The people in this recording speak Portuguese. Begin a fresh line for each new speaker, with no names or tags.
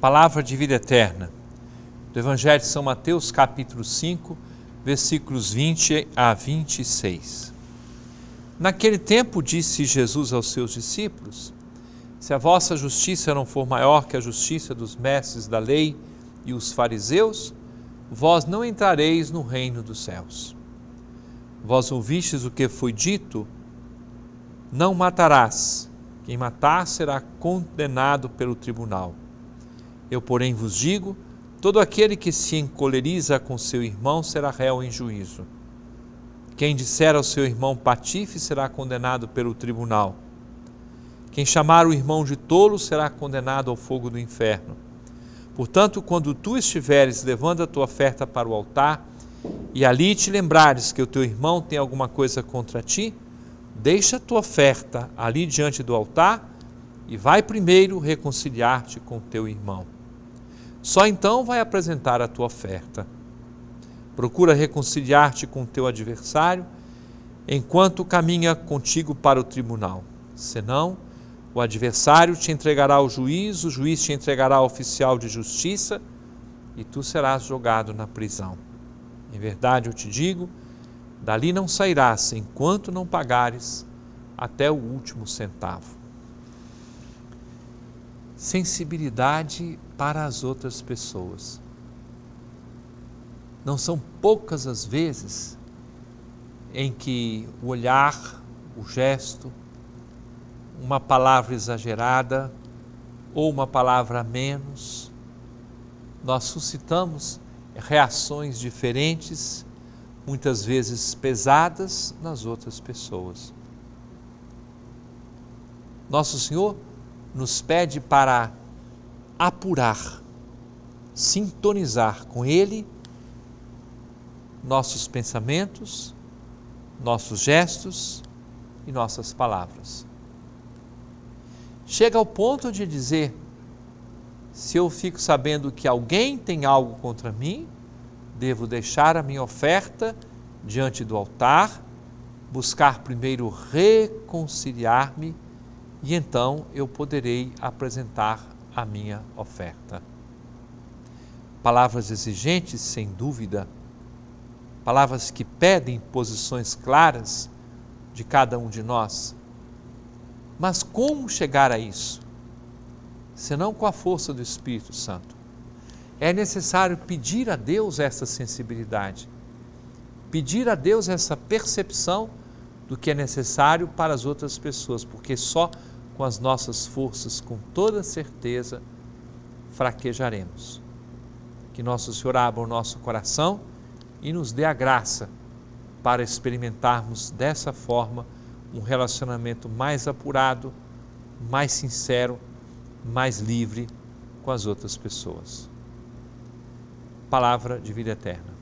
Palavra de vida eterna, do Evangelho de São Mateus, capítulo 5, versículos 20 a 26. Naquele tempo disse Jesus aos seus discípulos: se a vossa justiça não for maior que a justiça dos mestres da lei e os fariseus, vós não entrareis no reino dos céus. Vós ouvistes o que foi dito: não matarás, quem matar será condenado pelo tribunal. Eu, porém, vos digo, todo aquele que se encoleriza com seu irmão será réu em juízo. Quem disser ao seu irmão patife será condenado pelo tribunal. Quem chamar o irmão de tolo será condenado ao fogo do inferno. Portanto, quando tu estiveres levando a tua oferta para o altar, e ali te lembrares que o teu irmão tem alguma coisa contra ti, deixa a tua oferta ali diante do altar e vai primeiro reconciliar-te com o teu irmão. Só então vai apresentar a tua oferta. Procura reconciliar-te com o teu adversário enquanto caminha contigo para o tribunal. Senão, o adversário te entregará ao juiz, o juiz te entregará ao oficial de justiça e tu serás jogado na prisão. Em verdade, eu te digo, dali não sairás enquanto não pagares até o último centavo. Sensibilidade para as outras pessoas. Não são poucas as vezes em que o olhar, o gesto, uma palavra exagerada ou uma palavra a menos, nós suscitamos reações diferentes, muitas vezes pesadas nas outras pessoas. Nosso Senhor nos pede para apurar, sintonizar com Ele nossos pensamentos, nossos gestos e nossas palavras. Chega ao ponto de dizer: se eu fico sabendo que alguém tem algo contra mim, devo deixar a minha oferta diante do altar, buscar primeiro reconciliar-me e então eu poderei apresentar a minha oferta. Palavras exigentes, sem dúvida, palavras que pedem posições claras de cada um de nós. Mas como chegar a isso? Senão com a força do Espírito Santo. É necessário pedir a Deus essa sensibilidade, pedir a Deus essa percepção do que é necessário para as outras pessoas, porque só com as nossas forças, com toda certeza, fraquejaremos. Que Nosso Senhor abra o nosso coração e nos dê a graça para experimentarmos dessa forma um relacionamento mais apurado, mais sincero, mais livre com as outras pessoas. Palavra de vida eterna.